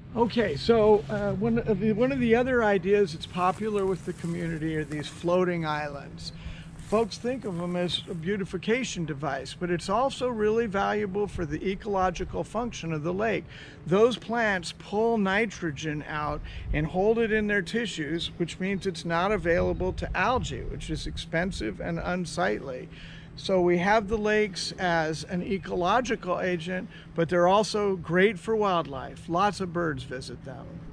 Okay, so one of the other ideas that's popular with the community are these floating islands. Folks think of them as a beautification device, but it's also really valuable for the ecological function of the lake. Those plants pull nitrogen out and hold it in their tissues, which means it's not available to algae, which is expensive and unsightly. So we have the lakes as an ecological agent, but they're also great for wildlife. Lots of birds visit them.